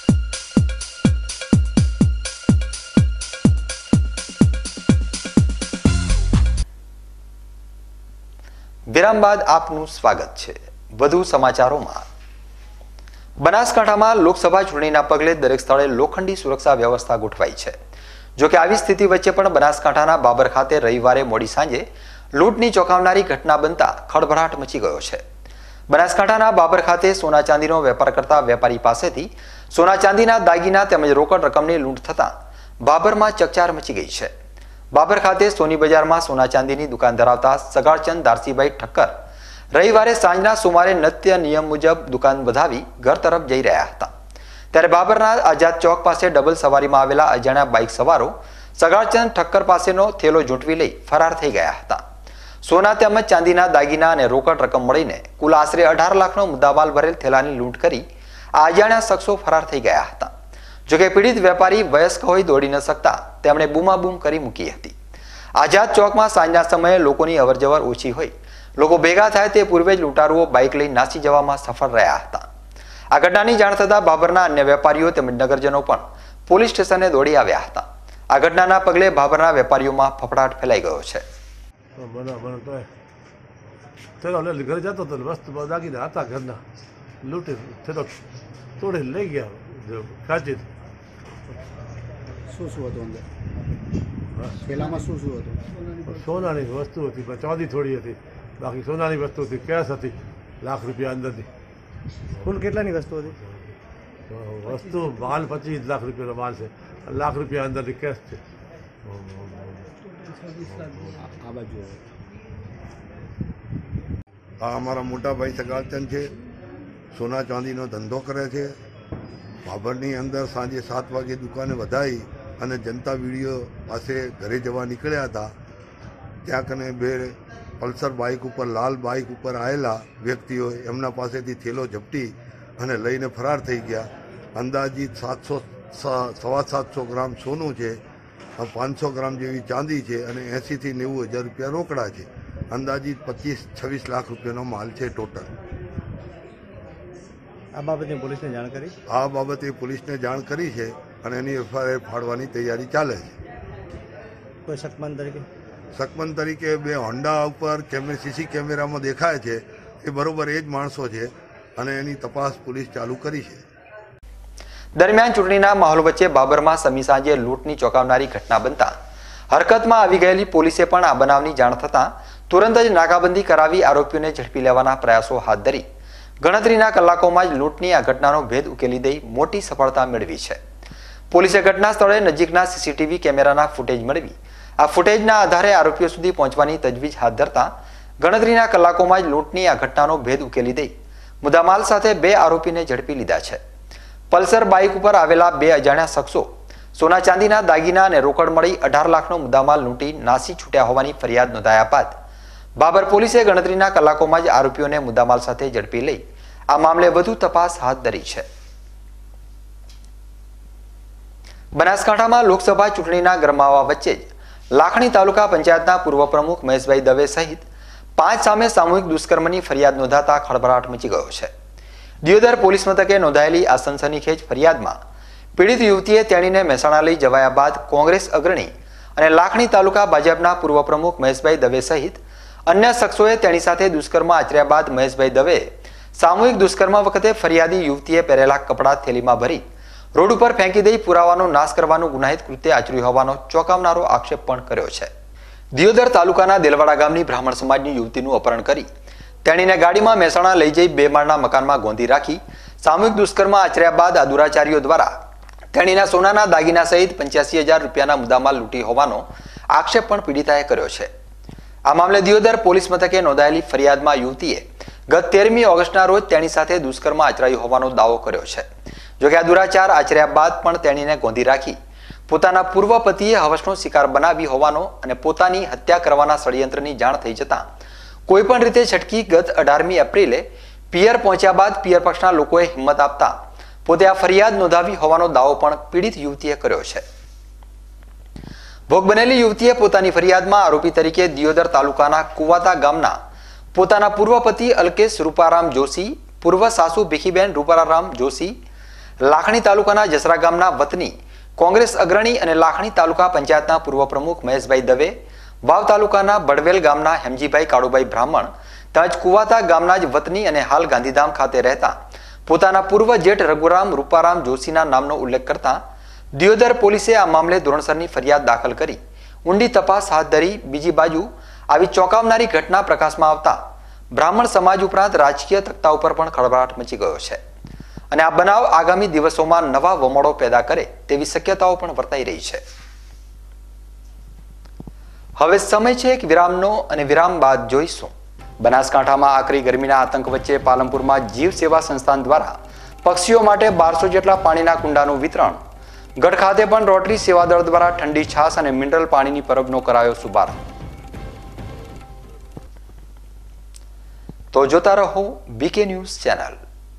વિરામ બાદ આપનું સ્વાગત છે. વધુ સમાચારોમાં. બનાસકાંઠામાં લોકસભા ચૂંટણીના પગલે દરેક સ્થળે લોખંડી સુરક્ષા વ્યવસ્થા ગોઠવાઈ છે. જોકે આવી સ્થિતિ વચ્ચે પણ બનાસકાંઠાના બાબર ખાતે રવિવારે મોડી સાંજે લૂંટની ચોંકાવનારી ઘટના બનતા ખળભળાટ મચી ગયો છે. બનાસકાંઠાના બાબર ખાતે સોના ચાંદીનો વેપાર કરતા વેપારી પાસેથી સોના ચાંદીના દાગીના તેમજ રોકડ રકમની લૂંટ થતા બાબરમાં ચકચાર મચી ગઈ છે. બાબર ખાતે સોની બજારમાં સોના ચાંદીની દુકાન ધરાવતા સગાળચંદ દારસીભાઈ ઠક્કર રવિવારે સાંજના સુમારે નત્ય નિયમ મુજબ દુકાન વધાવી ઘર તરફ જઈ રહ્યા હતા. ત્યારે બાબરના આઝાદ ચોક પાસે ડબલ સવારીમાં આવેલા અજાણ્યા બાઇક સવારો સગાળચંદ ઠક્કર પાસેનો થેલો ઝૂંટવી લઈ ફરાર થઈ ગયા હતા. સોના તેમજ ચાંદીના દાગીના અને રોકડ રકમ મળીને કુલ આશરે અઢાર લાખનો મુદ્દામાલ ભરેલ થેલાની લૂંટ કરી આ અજાણ્યા શખ્સો ફરાર થઈ ગયા હતા. જોકે પીડિત વેપારી વયસ્ક હોઈ દોડી ન શકતા તેમણે બૂમાબૂમ કરી મૂકી હતી. આઝાદ ચોકમાં સાંજના સમયે લોકોની અવરજવર ઓછી હોય લોકો ભેગા થાય તે પૂર્વે જ લૂંટારુઓ બાઇક લઈ નાસી જવામાં સફળ રહ્યા હતા. આ ઘટનાની જાણ થતાં બાબરના અન્ય વેપારીઓ તેમજ નગરજનો પણ પોલીસ સ્ટેશને દોડી આવ્યા હતા. આ ઘટનાના પગલે બાબરના વેપારીઓમાં ફફડાટ ફેલાઈ ગયો છે. ઘરે જતો હતો વસ્તુ દાગીના હતા ઘરના લૂંટી તોડી લઈ ગયા કાચી. શું શું હતું અંદર થેલામાં? શું શું હતું? સોનાની વસ્તુ હતી, ચાંદી થોડી હતી, બાકી સોનાની વસ્તુ હતી, કેશ હતી લાખ રૂપિયા અંદરની. કુલ કેટલાની વસ્તુ હતી? વસ્તુ માલ પચીસ લાખ રૂપિયાનો માલ છે, લાખ રૂપિયા અંદરની કેશ છે. આ બાજુ આ અમારા મોટા ભાઈ સગાળચંદ છે. સોના ચાંદીનો ધંધો કરે છે. બાબરની અંદર સાંજે સાત વાગે દુકાને વધાઈ અને જનતા વિડીયો પાસે ઘરે જવા નીકળ્યા હતા. ત્યાં કને બે પલ્સર બાઇક ઉપર લાલ બાઇક ઉપર આવેલા વ્યક્તિઓ એમના પાસેથી થેલો ઝપટી અને લઈને ફરાર થઈ ગયા. અંદાજિત સાતસો સવા સાતસો ગ્રામ સોનું છે, પાંચસો ગ્રામ જેવી ચાંદી છે અને એંસીથી નેવું હજાર રૂપિયા રોકડા છે. અંદાજિત પચીસ છવ્વીસ લાખ રૂપિયાનો માલ છે ટોટલ. આ બાબતે પોલીસને જાણ કરી? આ બાબતે પોલીસને જાણ કરી છે અને એની એફઆઈઆર ફાડવાની તૈયારી ચાલે છે. કોઈ શકમંદ તરીકે? શકમંદ તરીકે બે હોન્ડા ઉપર કેમેરા સીસી કેમેરામાં દેખાય છે એ બરોબર એ જ માણસો છે અને એની તપાસ પોલીસ ચાલુ કરી છે. દરમિયાન ચૂંટણીના માહોલ વચ્ચે બાબરમાં સમી સાંજે લૂંટની ચોંકાવનારી ઘટના બનતા હરકતમાં આવી ગયેલી પોલીસે પણ આ બનાવની જાણ થતાં તુરંત જ નાકાબંધી કરાવી આરોપીઓને ઝડપી લેવાના પ્રયાસો હાથ ધરી ગણતરીના કલાકોમાં જ લૂંટની આ ઘટનાનો ભેદ ઉકેલી દઈ મોટી સફળતા મેળવી છે. પોલીસે ઘટના સ્થળે નજીકના સીસીટીવી કેમેરાના ફૂટેજ મેળવી આ ફૂટેજના આધારે આરોપીઓ સુધી પહોંચવાની તજવીજ હાથ ધરતા ગણતરીના કલાકોમાં જ લૂંટની આ ઘટનાનો ભેદ ઉકેલી દઈ મુદ્દામાલ સાથે બે આરોપીને ઝડપી લીધા છે. પલ્સર બાઇક ઉપર આવેલા બે અજાણ્યા શખ્સો સોના ચાંદીના દાગીના અને રોકડ મળી અઢાર લાખનો મુદ્દામાલ લૂંટી નાસી છૂટ્યા હોવાની ફરિયાદ નોંધાયા બાદ બાબર પોલીસે ગણતરીના કલાકોમાં જ આરોપીઓને મુદ્દામાલ સાથે ઝડપી લઈ આ મામલે વધુ તપાસ હાથ ધરી છે. બનાસકાંઠામાં લોકસભા ચૂંટણીના ગરમાવા વચ્ચે જ લાખણી તાલુકા પંચાયતના પૂર્વ પ્રમુખ મહેશભાઈ દવે સહિત પાંચ સામે સામૂહિક દુષ્કર્મની ફરિયાદ નોંધાતા ખળભળાટ મચી ગયો છે. દિયોદર પોલીસ મથકે નોંધાયેલી આ સનસનીખેજ ફરિયાદમાં પીડિત યુવતીએ તેણીને મહેસાણા લઈ જવાયા બાદ કોંગ્રેસ અગ્રણી અને લાખણી તાલુકા ભાજપના પૂર્વ પ્રમુખ મહેશભાઈ દવે સહિત અન્ય શખ્સોએ તેણી સાથે દુષ્કર્મ આચર્યા બાદ મહેશભાઈ દવે સામૂહિક દુષ્કર્મ વખતે ફરિયાદી યુવતીએ પહેરેલા કપડાં થેલીમાં ભરી રોડ ઉપર ફેંકી દઈ પુરાવાનો નાશ કરવાનું ગુનાહિત કૃત્ય આચર્યું હોવાનો ચોંકાવનારો આક્ષેપ પણ કર્યો છે. દિયોદર તાલુકાના દેલવાડા ગામની બ્રાહ્મણ સમાજની યુવતીનું અપહરણ કરી તેણીને ગાડીમાં મહેસાણા લઈ જઈ બે માળના મકાનમાં ગોંધી રાખી સામૂહિક દુષ્કર્મ આચર્યા બાદ આ દુરાચારીઓ દ્વારા તેણીના સોનાના દાગીના સહિત પંચ્યાસી હજાર રૂપિયાના મુદ્દામાલ લૂંટી હોવાનો આક્ષેપ પણ પીડિતાએ કર્યો છે. આ મામલે દિયોદર પોલીસ મથકે નોંધાયેલી ફરિયાદમાં યુવતીએ ગત તેરમી ઓગસ્ટના રોજ તેણી સાથે દુષ્કર્મ આચરાયું હોવાનો દાવો કર્યો છે. જોકે આ દુરાચાર આચર્યા બાદ પણ તેણીને ગોંધી રાખી પોતાના પૂર્વ પતિએ હવસનો શિકાર બનાવી હોવાનો અને પોતાની હત્યા કરવાના ષડયંત્રની જાણ થઈ જતાં કોઈ પણ રીતે છટકી ગત અઢારમી એપ્રિલે પિયર પહોંચ્યા બાદ પિયર પક્ષના લોકોએ હિંમત આપતા પોતે આ ફરિયાદ નોંધાવી હોવાનો દાવો પણ પીડિત યુવતીએ કર્યો છે. ભોગ બનેલી યુવતીએ પોતાની ફરિયાદમાં આરોપી તરીકે દિયોદર તાલુકાના કુવાતા ગામના પોતાના પૂર્વ પતિ અલ્કેશ રૂપારામ જોશી, પૂર્વ સાસુ ભીખીબેન રૂપારામ જોશી, લાખણી તાલુકાના જસરા ગામના વતની કોંગ્રેસ અગ્રણી અને લાખણી તાલુકા પંચાયતના પૂર્વ પ્રમુખ મહેશભાઈ દવે, વાવ તાલુકાના બડવેલ ગામના હેમજીભાઈ કાળુભાઈ બ્રાહ્મણ તેમજ કુવાતા ગામના જ વતની અને હાલ ગાંધીધામ ખાતે રહેતા પોતાના પૂર્વ જેઠ રઘુરામ રૂપારામ જોશીના નામનો ઉલ્લેખ કરતા દિયોદર પોલીસે આ મામલે ધોરણસરની ફરિયાદ દાખલ કરી ઊંડી તપાસ હાથ ધરી. બીજી બાજુ આવી ચોંકાવનારી ઘટના પ્રકાશમાં આવતા બ્રાહ્મણ સમાજ ઉપરાંત રાજકીય તખ્તા ઉપર પણ ખળભળાટ મચી ગયો છે અને આ બનાવ આગામી દિવસોમાં નવા વમળો પેદા કરે તેવી શક્યતાઓ પણ વર્તાઈ રહી છે. હવે સમય છે એક વિરામનો અને વિરામ બાદ જોઈશું. બનાસકાંઠામાં આકરી ગરમીના આતંક વચ્ચે પાલનપુરમાં જીવ સેવા સંસ્થાન દ્વારા પક્ષીઓ માટે બારસો જેટલા પાણીના કુંડાનું વિતરણ. ગઢ ખાતે પણ રોટરી સેવાદળ દ્વારા ઠંડી છાશ અને મિનરલ પાણીની પરબનો કરાયો શુભારંભ. તો જોતા રહો બીકે ન્યૂઝ ચેનલ.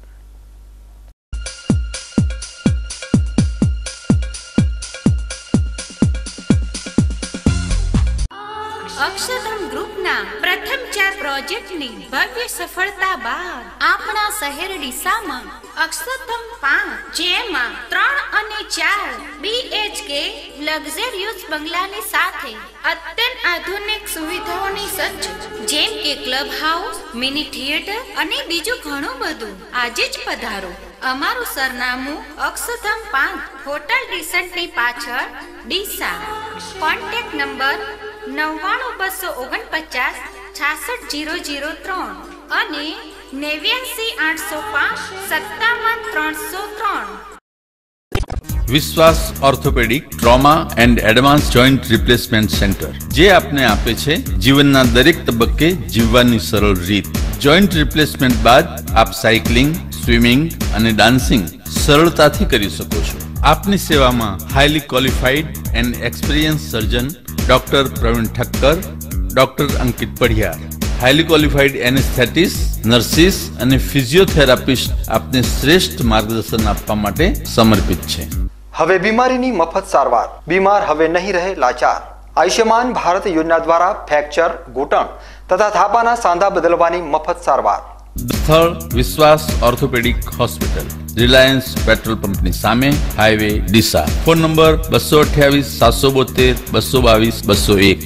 અક્ષરધામ ગ્રુપના પ્રથમ ચાર પ્રોજેક્ટની ભવ્ય સફળતા બાદ આપણા શહેર ડીસામાં અક્ષરધામ પાંચ જેમાં ત્રણ અને ચાર બીએચકે લક્ઝરિયસ બંગલાની સાથે અત્યંત આધુનિક સુવિધાઓની સજ્જ જેમ કે ક્લબ હાઉસ, મિની થિયેટર અને બીજું ઘણું બધું. આજે જ પધારો. અમારું સરનામું અક્ષરધામ પાંચ હોટલ ડીસન્ટની પાછળ ડીસા. કોન્ટેક્ટ નંબર નવ્વાણું બસો ઓગણપચાસ છાસઠ જીરો જીરો ત્રણ અને નેવ્યાસી આઠસો પાંચ સત્તાવન ત્રણસો ત્રણ. Vishwas orthopedic trauma and advance joint replacement centre, જે આપને આપે છે જીવનના દરેક તબક્કે જીવવાની સરળ રીત. જોઈન્ટ રિપ્લેસમેન્ટ બાદ આપ સાયકલિંગ, સ્વિમિંગ અને ડાન્સિંગ સરળતાથી કરી શકો છો. આપની સેવામાં highly qualified and experience surgeon doctor Pravin Thakkar, doctor Ankit Padhiyar, highly qualified anaesthetist, nurses અને ફિઝિયોથેરાપિસ્ટ આપને શ્રેષ્ઠ માર્ગદર્શન આપવા માટે સમર્પિત છે. હવે બીમારીની મફત સારવાર. બીમાર હવે નહીં રહે લાચાર. આયુષ્યમાન ભારત યોજના દ્વારા ફ્રેક્ચર, ઘૂંટણ તથા થાપાના સાંધા બદલવાની મફત સારવાર. સ્થળ વિશ્વાસ ઓર્થોપેડિક હોસ્પિટલ, રિલાયન્સ પેટ્રોલ પંપની સામે, હાઈવે ડીસા. ફોન નંબર બસો અઠ્યાવીસ સાતસો બોતેર બસો બાવીસ બસો એક.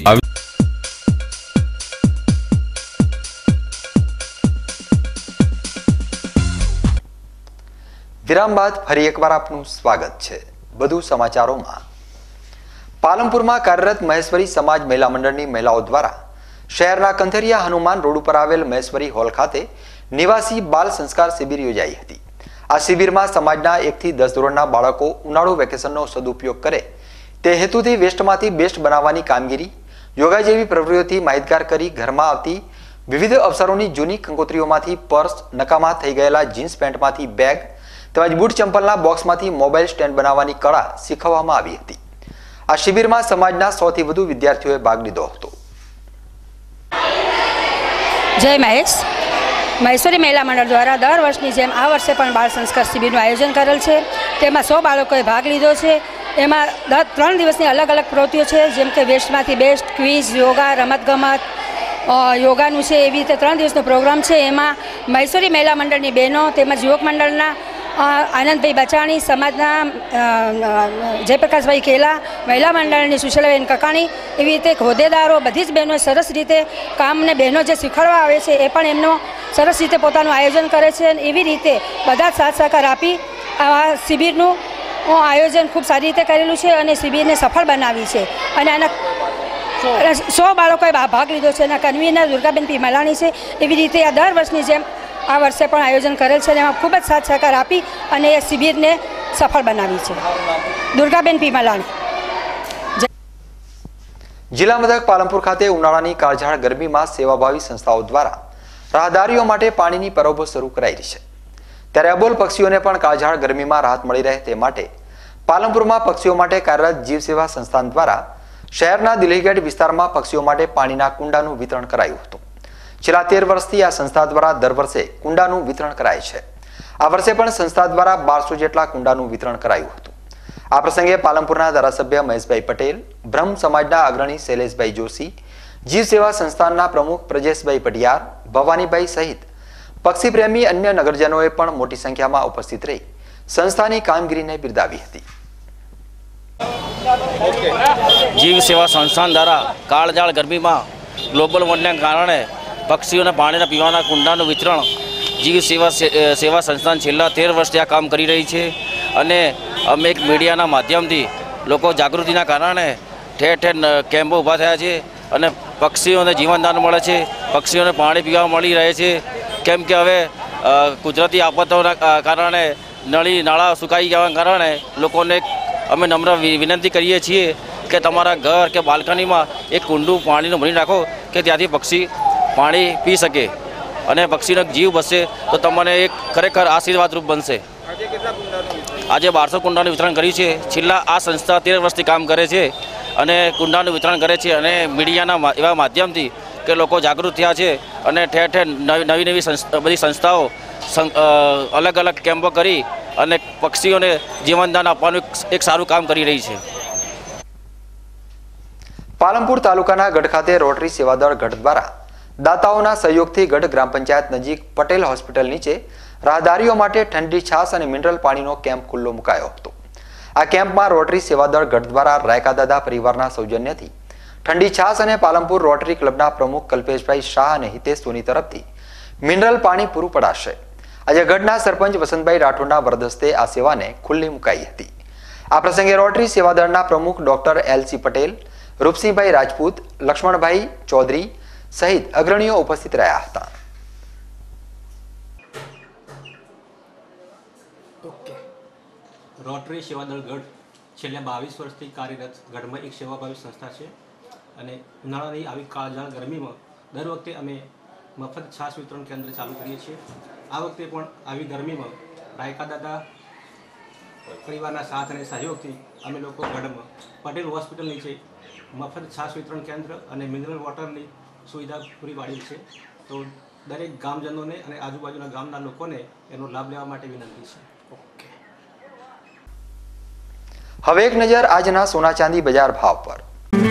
વિરામ બાદ ફરી એકવાર આપનું સ્વાગત છે. વધુ સમાચારોમાં. પાલનપુરમાં કાર્યરત મહેશ્વરી સમાજ મહિલા મંડળની મહિલાઓ દ્વારા શહેરના કંથેરિયા હનુમાન રોડ ઉપર આવેલ મહેશ્વરી હોલ ખાતે નિવાસી બાલ સંસ્કાર શિબિર યોજાઈ હતી. આ શિબિરમાં સમાજના એકથી દસ ધોરણના બાળકો ઉનાળુ વેકેશનનો સદુપયોગ કરે તે હેતુથી વેસ્ટમાંથી બેસ્ટ બનાવવાની કામગીરી, યોગા જેવી પ્રવૃત્તિઓથી માહિતગાર કરી ઘરમાં આવતી વિવિધ અવસરોની જૂની કંકોત્રીઓમાંથી પર્સ, નકામા થઈ ગયેલા જીન્સ પેન્ટમાંથી બેગ તેમજ બૂટ ચંપલના બોક્સમાંથી મોબાઈલ સ્ટેન્ડ બનાવવાની કળા શીખવવામાં આવી હતી. આ શિબિરમાં સમાજના સૌથી વધુ વિદ્યાર્થીઓએ ભાગ લીધો હતો. જય મહેશ. મહેશ્વરી મહિલા મંડળ દ્વારા દર વર્ષની જેમ આ વર્ષે પણ બાળ સંસ્કાર શિબિરનું આયોજન કરેલ છે. તેમાં સો બાળકોએ ભાગ લીધો છે. એમાં દર ત્રણ દિવસની અલગ અલગ પ્રવૃત્તિઓ છે, જેમ કે વેસ્ટમાંથી બેસ્ટ, ક્વિઝ, યોગા, રમતગમત, યોગાનું છે. એવી રીતે ત્રણ દિવસનો પ્રોગ્રામ છે. એમાં મહેશ્વરી મહિલા મંડળની બહેનો તેમજ યુવક મંડળના આનંદભાઈ બચાણી, સમાજના જયપ્રકાશભાઈ ખેલા, મહિલા મંડળની સુશીલાબેન કકાણી, એવી રીતે હોદ્દેદારો બધી જ બહેનોએ સરસ રીતે કામને બહેનો જે શીખવાડવા આવે છે એ પણ એમનો સરસ રીતે પોતાનું આયોજન કરે છે. અને એવી રીતે બધા જ સાથ સહકાર આપી આ શિબિરનું આયોજન ખૂબ સારી રીતે કરેલું છે અને શિબિરને સફળ બનાવી છે. અને આના સો બાળકોએ ભાગ લીધો છે. એના કન્વીનર દુર્ગાબેન પી મલાણી છે. એવી રીતે આ દર વર્ષની જેમ આ વર્ષે પણ આયોજન કરેલ છે અને એમાં ખૂબ જ સાથ સહકાર આપી અને એ શિબિરને સફળ બનાવી છે. દુર્ગાબેન પી મલાણી. જિલ્લા મથક પાલનપુર ખાતે ઉનાળાની કાળઝાળ ગરમીમાં સેવાભાવી સંસ્થાઓ દ્વારા રાહદારીઓ માટે પાણીની પરબો શરૂ કરાઈ રહી છે. ત્યારે અબોલ પક્ષીઓને પણ કાળઝાળ ગરમીમાં રાહત મળી રહે તે માટે પાલનપુરમાં પક્ષીઓ માટે કાર્યરત જીવ સેવા સંસ્થાન દ્વારા શહેરના દિલ્હીગેટ વિસ્તારમાં પક્ષીઓ માટે પાણીના કુંડાનું વિતરણ કરાયું હતું. છેલ્લા તેર વર્ષથી આ સંસ્થા દ્વારા દર વર્ષે કુંડાનું વિતરણ કરાય છે. આ વર્ષે પણ સંસ્થા દ્વારા બારસો જેટલા કુંડાનું વિતરણ કરાયું હતું. આ પ્રસંગે પાલનપુરના ધારાસભ્ય મહેશભાઈ પટેલ, બ્રહ્મ સમાજના અગ્રણી શૈલેષભાઈ જોશી, જીવ સેવા સંસ્થાનના પ્રમુખ પ્રજેશભાઈ પટિયાર, ભવાનીભાઈ સહિત પક્ષી પ્રેમી અન્ય નગરજનોએ પણ મોટી સંખ્યામાં ઉપસ્થિત રહી સંસ્થાની કામગીરીને બિરદાવી હતી. જીવ સેવા સંસ્થાન દ્વારા કાળઝાળ ગરમીમાં ગ્લોબલ વોર્મિંગના કારણે પક્ષીઓને પાણીના પીવાના કુંડાનું વિતરણ જીવ સેવા સેવા સંસ્થાન છેલ્લા તેર વર્ષથી આ કામ કરી રહી છે અને અમે એક મીડિયાના માધ્યમથી લોકો જાગૃતિના કારણે ઠેર ઠેર કેમ્પો ઊભા થયા છે અને પક્ષીઓને જીવનદાન મળે છે, પક્ષીઓને પાણી પીવા મળી રહે છે. કેમ કે હવે કુદરતી આફતોના કારણે નળી નાળા સુકાઈ જવાના કારણે લોકોને અમે નમ્ર વિનંતી કરીએ છીએ કે તમારા ઘર કે બાલ્કનીમાં એક કુંડું પાણીનું ભરી રાખો કે ત્યાંથી પક્ષી પાણી પી શકે અને પક્ષીનો જીવ બચશે તો તમને એક ખરેખર આશીર્વાદરૂપ બનશે. આજે બારસો કુંડાનું વિતરણ કર્યું છે. છેલ્લા આ સંસ્થા તેર વર્ષથી કામ કરે છે અને કુંડાનું વિતરણ કરે છે અને મીડિયાના એવા માધ્યમથી કે લોકો જાગૃત થયા છે અને ઠેર ઠેર નવી નવી બધી સંસ્થાઓ અલગ અલગ કેમ્પો કરી અને પક્ષીઓને જીવનદાન આપવાનું એક સારું કામ કરી રહી છે. પાલનપુર તાલુકાના ગઢ ખાતે રોટરી સેવાદળ ગઢ દ્વારા દાતાઓના સહયોગથી ગઢ ગ્રામ પંચાયત નજીક પટેલ હોસ્પિટલ નીચે રાહદારીઓ માટે ઠંડી છાશ અને મિનરલ પાણીનો કેમ્પ ખુલ્લો મુકાયો હતો. આ કેમ્પમાં રોટરી સેવાદળ ગઢ દ્વારા રાયકા દાદા પરિવારના સૌજન્યથી ઠંડી છાશ અને પાલનપુર રોટરી ક્લબના પ્રમુખ કલ્પેશભાઈ શાહ અને હિતેશ સોની તરફથી મિનરલ પાણી પૂરું પડાશે. આજે ગઢના સરપંચ વસંતભાઈ રાઠોડના વરદસ્તે આ સેવાને ખુલ્લી મુકાઈ હતી. આ પ્રસંગે રોટરી સેવાદળના પ્રમુખ ડોક્ટર એલસી પટેલ, રૂપસિંહભાઈ રાજપૂત, લક્ષ્મણભાઈ ચૌધરી સહિત અગ્રણીઓ ઉપસ્થિત રહ્યા હતા. રોટરી સેવાદળ ગઢ છેલ્લા બાવીસ વર્ષથી કાર્યરત ગઢમાં એક સેવાભાવી સંસ્થા છે અને ઉનાળાની આવી કાળઝાળ ગરમીમાં દર વખતે અમે મફત છાશ વિતરણ કેન્દ્ર ચાલુ કરીએ છીએ. આ વખતે પણ આવી ગરમીમાં રાયકા દાદા પરિવારના સાથ અને સહયોગથી અમે લોકો ગઢમાં પટેલ હોસ્પિટલ નીચે મફત છાશ વિતરણ કેન્દ્ર અને મિનરલ વોટરની સુવિધા પૂરી પાડી છે. તો દરેક ગામજનોને અને આજુબાજુના ગામના લોકોને એનો લાભ લેવા માટે વિનંતી છે. ઓકે. હવે એક નજર આજના સોના ચાંદી બજાર ભાવ પર.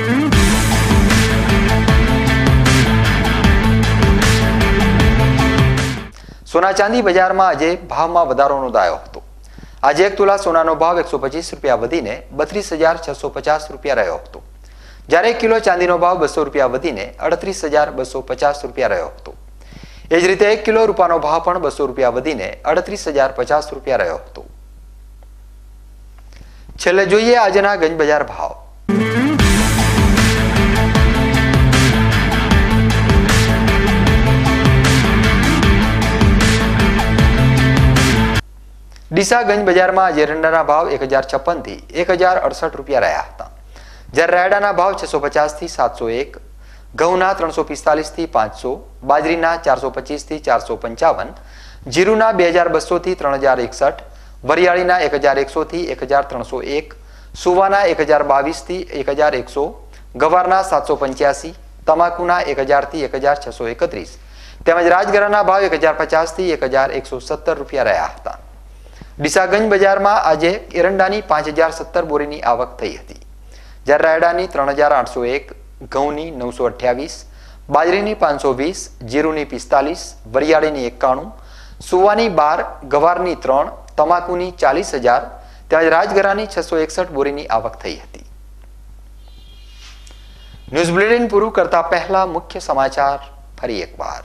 સોના ચાંદી બજારમાં આજે ભાવમાં વધારો નોંધાયો હતો. આજે એક તોલા સોનાનો ભાવ એકસો પચીસ રૂપિયા વધીને બત્રીસ હજાર છસો પચાસ રૂપિયા રહ્યો હતો, જ્યારે એક કિલો ચાંદીનો ભાવ બસો રૂપિયા વધીને અડત્રીસ હજાર બસો પચાસ રૂપિયા રહ્યો હતો. એ જ રીતે એક કિલો રૂપાનો ભાવ પણ બસો રૂપિયા વધીને અડત્રીસ હજાર પચાસ રૂપિયા રહ્યો હતો. છેલ્લે જોઈએ આજના ગંજ બજાર ભાવ. ડીસા ગંજ બજારમાં આજે એરંડાના ભાવ એક હજાર છપ્પન થી એક હજાર અડસઠ રૂપિયા રહ્યા હતા, જ્યારે રાયડાના ભાવ છસો પચાસ થી સાતસો એક, ઘઉંના ત્રણસો પિસ્તાલીસ થી પાંચસો, બાજરીના ચારસો પચીસ થી ચારસો પંચાવન, જીરુના બે હજાર બસો થી ત્રણ હજાર એકસઠ, વરિયાળીના એક હજાર એકસો થી એક હજાર ત્રણસો એક, સુવાના એક હજાર બાવીસ થી એક હજાર એકસો, ગવારના સાતસો પંચ્યાસી, તમાકુના એક હજાર થી એક હજાર છસો એકત્રીસ તેમજ રાજગરાના ભાવ એક હજાર પચાસ થી એક હજાર એકસો સત્તર રૂપિયા રહ્યા હતા. ડીસાગંજ બજારમાં આજે એરંડાની પાંચ હજાર સત્તર બોરીની આવક થઈ હતી, જ્યારે રાયડાની ત્રણ હજાર આઠસો એક, ઘઉંની નવસો અઠ્યાવીસ, બાજરીની પાંચસો વીસ, જીરુની પિસ્તાલીસ, વરિયાળીની એકાણું, સુવાની બાર, ગવારની ત્રણ, તમાકુની ચાલીસ હજાર તેમજ રાજગરાની છસો એકસઠ બોરીની આવક થઈ હતી. ન્યૂઝ બુલેટિન પૂરું કરતા પહેલા મુખ્ય સમાચાર ફરી એકવાર.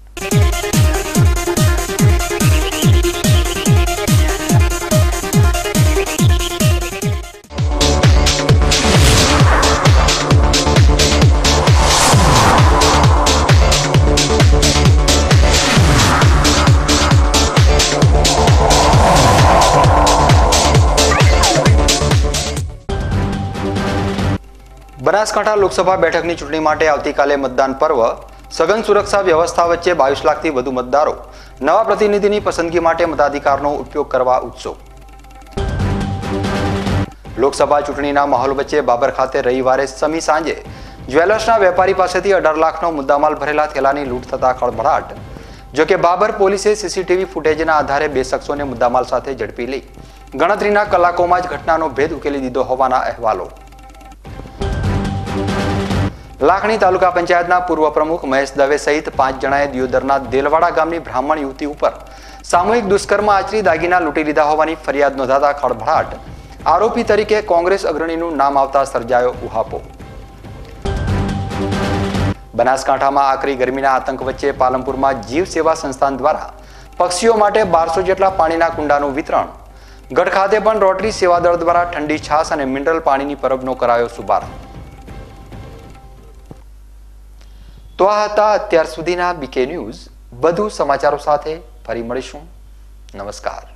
બનાસકાંઠા લોકસભા બેઠકની ચૂંટણી માટે આવતીકાલે મતદાન પર્વ. સઘન સુરક્ષા વ્યવસ્થા વચ્ચે બાવીસ લાખથી વધુ મતદારો નવા પ્રતિનિધિની પસંદગી માટે મતાધિકારનો ઉપયોગ કરવા ઉત્સુક. લોકસભા ચૂંટણીના માહોલ વચ્ચે બાબર ખાતે રવિવારે સમી સાંજે જ્વેલર્સના વેપારી પાસેથી અઢાર લાખનો મુદ્દામાલ ભરેલા થેલાની લૂંટ થતા ખળભળાટ. જોકે બાબર પોલીસે સીસીટીવી ફૂટેજના આધારે બે શખ્સોને મુદ્દામાલ સાથે ઝડપી લઈ ગણતરીના કલાકોમાં જ ઘટનાનો ભેદ ઉકેલી દીધો હોવાના અહેવાલો. લાખણી તાલુકા પંચાયતના પૂર્વ પ્રમુખ મહેશ દવે સહિત પાંચ જણાએ દિયોદરના દેલવાડા ગામની બ્રાહ્મણ યુવતી ઉપર સામૂહિક દુષ્કર્મ આચરી દાગીના લૂંટી લીધા હોવાની ફરિયાદ નોંધાતા ખળભળાટ. આરોપી તરીકે કોંગ્રેસ અગ્રણીનું નામ આવતા સર્જાયો ઉહાપો. બનાસકાંઠામાં આકરી ગરમીના આતંક વચ્ચે પાલનપુરમાં જીવ સેવા સંસ્થાન દ્વારા પક્ષીઓ માટે બારસો જેટલા પાણીના કુંડાનું વિતરણ. ગઢ ખાતે પણ રોટરી સેવાદળ દ્વારા ઠંડી છાશ અને મિનરલ પાણીની પરબનો કરાયો શુભારંભ. તો આ હતા અત્યાર સુધીના બીકે ન્યૂઝ. વધુ સમાચારો સાથે ફરી મળીશું. નમસ્કાર.